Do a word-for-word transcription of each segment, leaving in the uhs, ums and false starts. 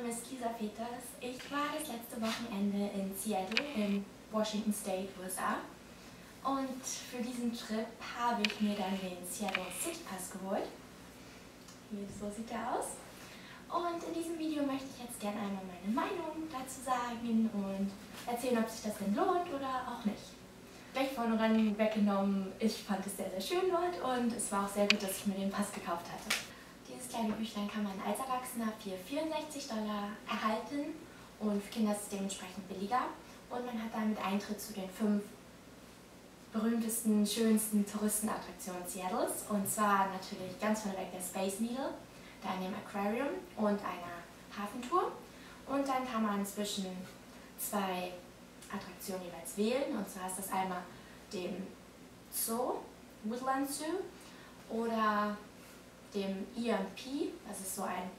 Name ist Lisa Peters. Ich war das letzte Wochenende in Seattle in Washington State, U S A. Und für diesen Trip habe ich mir dann den Seattle City Pass geholt. Hier, so sieht er aus. Und in diesem Video möchte ich jetzt gerne einmal meine Meinung dazu sagen und erzählen, ob sich das denn lohnt oder auch nicht. Gleich vornherein weggenommen, ich fand es sehr, sehr schön dort und es war auch sehr gut, dass ich mir den Pass gekauft hatte. Dieses kleine Büchlein kann man als Erwachsener für vierundsechzig Dollar erhalten und für Kinder ist es dementsprechend billiger. Und man hat damit Eintritt zu den fünf berühmtesten, schönsten Touristenattraktionen Seattles. Und zwar natürlich ganz vorneweg der Space Needle, dann dem Aquarium und einer Hafentour. Und dann kann man zwischen zwei Attraktionen jeweils wählen. Und zwar ist das einmal dem Zoo, Woodland Zoo, oder dem E M P, das ist so ein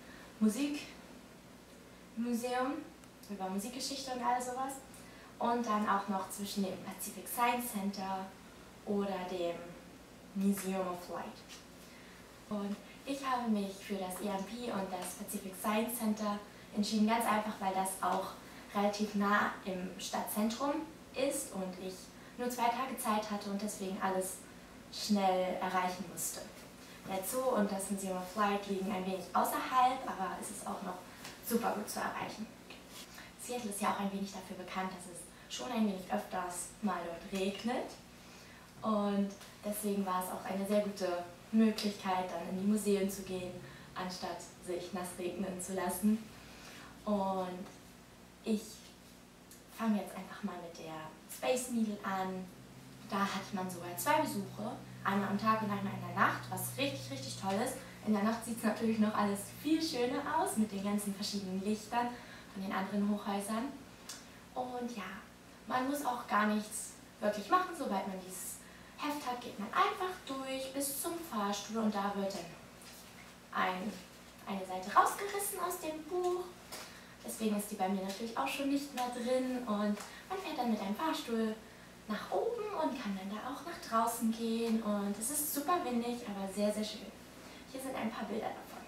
Musikmuseum über Musikgeschichte und all sowas. Und dann auch noch zwischen dem Pacific Science Center oder dem Museum of Light. Und ich habe mich für das E M P und das Pacific Science Center entschieden, ganz einfach, weil das auch relativ nah im Stadtzentrum ist und ich nur zwei Tage Zeit hatte und deswegen alles schnell erreichen musste. Der Zoo und das Museum of Light liegen ein wenig außerhalb, aber es ist auch noch super gut zu erreichen. Seattle ist ja auch ein wenig dafür bekannt, dass es schon ein wenig öfters mal dort regnet und deswegen war es auch eine sehr gute Möglichkeit, dann in die Museen zu gehen, anstatt sich nass regnen zu lassen. Und ich fange jetzt einfach mal mit der Space Needle an. Da hat man sogar zwei Besuche, einmal am Tag und einmal in der Nacht, was richtig, richtig toll ist. In der Nacht sieht es natürlich noch alles viel schöner aus mit den ganzen verschiedenen Lichtern von den anderen Hochhäusern. Und ja, man muss auch gar nichts wirklich machen, sobald man dieses Heft hat, geht man einfach durch bis zum Fahrstuhl und da wird dann ein, eine Seite rausgerissen aus dem Buch. Deswegen ist die bei mir natürlich auch schon nicht mehr drin und man fährt dann mit einem Fahrstuhl nach oben und kann dann da auch nach draußen gehen und es ist super windig, aber sehr, sehr schön. Hier sind ein paar Bilder davon.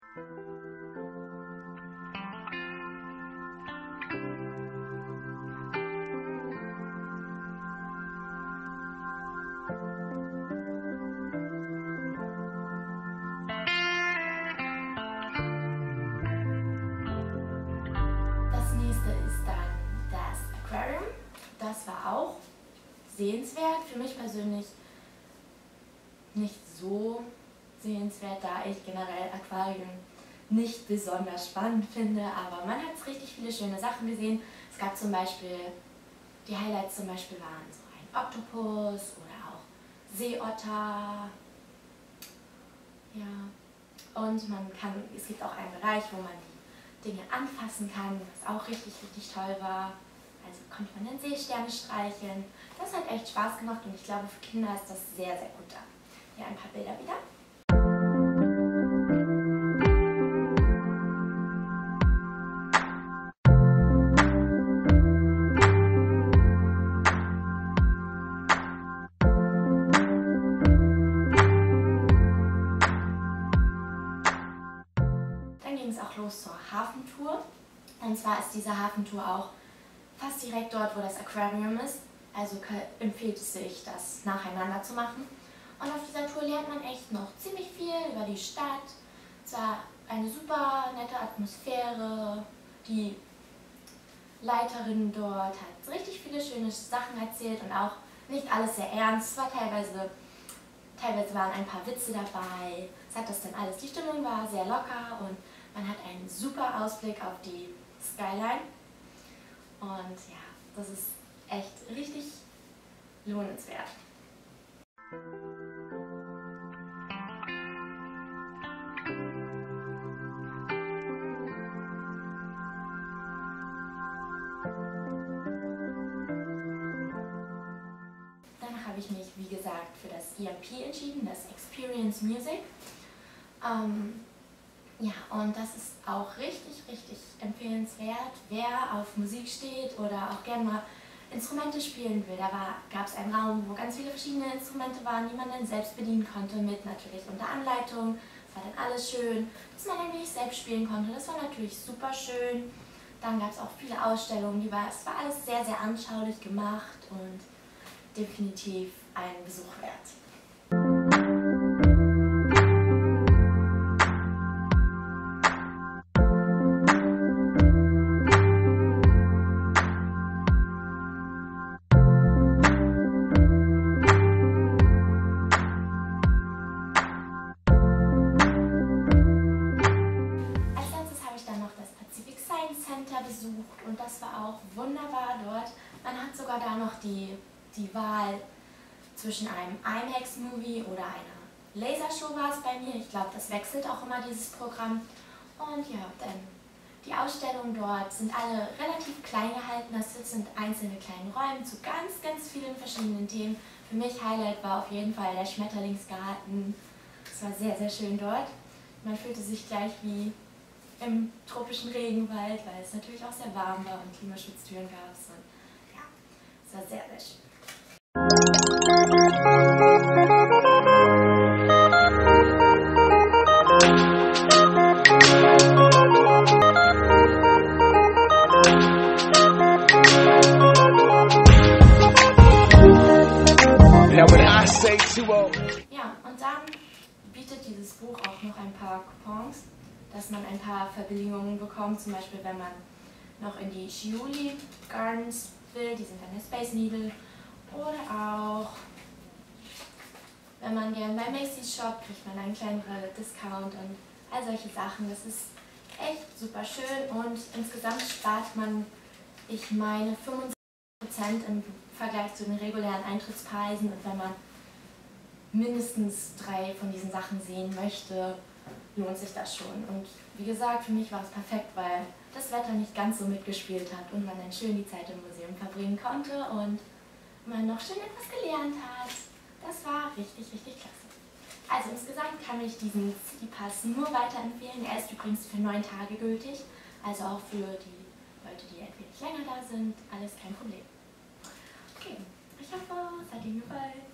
Das nächste ist dann das Aquarium. Das war auch sehenswert, für mich persönlich nicht so sehenswert, da ich generell Aquarien nicht besonders spannend finde, aber man hat richtig viele schöne Sachen gesehen. Es gab zum Beispiel, die Highlights zum Beispiel waren so ein Oktopus oder auch Seeotter, ja, und man kann, es gibt auch einen Bereich, wo man die Dinge anfassen kann, was auch richtig, richtig toll war. Also konnte man den Seesterne streicheln. Das hat echt Spaß gemacht und ich glaube, für Kinder ist das sehr, sehr gut da. Hier ein paar Bilder wieder. Dann ging es auch los zur Hafentour. Und zwar ist diese Hafentour auch fast direkt dort, wo das Aquarium ist. Also empfiehlt es sich, das nacheinander zu machen. Und auf dieser Tour lernt man echt noch ziemlich viel über die Stadt. Es war eine super nette Atmosphäre. Die Leiterin dort hat richtig viele schöne Sachen erzählt und auch nicht alles sehr ernst. Es war teilweise, teilweise waren ein paar Witze dabei. Es hat das dann alles, die Stimmung war sehr locker und man hat einen super Ausblick auf die Skyline. Und ja, das ist echt richtig lohnenswert. Danach habe ich mich, wie gesagt, für das E M P entschieden, das Experience Music. Ähm, Ja, und das ist auch richtig, richtig empfehlenswert, wer auf Musik steht oder auch gerne mal Instrumente spielen will. Da gab es einen Raum, wo ganz viele verschiedene Instrumente waren, die man dann selbst bedienen konnte, mit natürlich unter Anleitung Es war dann alles schön, dass man ein wenig selbst spielen konnte. Das war natürlich super schön. Dann gab es auch viele Ausstellungen, die war, es war alles sehr, sehr anschaulich gemacht und definitiv einen Besuch wert. Besucht und das war auch wunderbar dort. Man hat sogar da noch die, die Wahl zwischen einem IMAX-Movie oder einer Lasershow war es bei mir. Ich glaube, das wechselt auch immer, dieses Programm. Und ja, dann die Ausstellungen dort sind alle relativ klein gehalten. Das sind einzelne kleine Räume zu ganz, ganz vielen verschiedenen Themen. Für mich Highlight war auf jeden Fall der Schmetterlingsgarten. Es war sehr, sehr schön dort. Man fühlte sich gleich wie im tropischen Regenwald, weil es natürlich auch sehr warm war und Klimaschutztüren gab es. Und ja, es war sehr, sehr schön. Ja, und dann bietet dieses Buch auch noch ein paar Coupons, dass man ein paar Verbilligungen bekommt, zum Beispiel wenn man noch in die Sciulli Gardens will, die sind an der Space Needle, oder auch wenn man gern bei Macy's shoppt, kriegt man einen kleineren Discount und all solche Sachen. Das ist echt super schön und insgesamt spart man, ich meine, fünfundsechzig Prozent im Vergleich zu den regulären Eintrittspreisen, und wenn man mindestens drei von diesen Sachen sehen möchte, lohnt sich das schon. Und wie gesagt, für mich war es perfekt, weil das Wetter nicht ganz so mitgespielt hat und man dann schön die Zeit im Museum verbringen konnte und man noch schön etwas gelernt hat. Das war richtig, richtig klasse. Also insgesamt kann ich diesen City Pass nur weiterempfehlen. Er ist übrigens für neun Tage gültig, also auch für die Leute, die ein wenig länger da sind, alles kein Problem. Okay, ich hoffe, es hat Ihnen gefallen.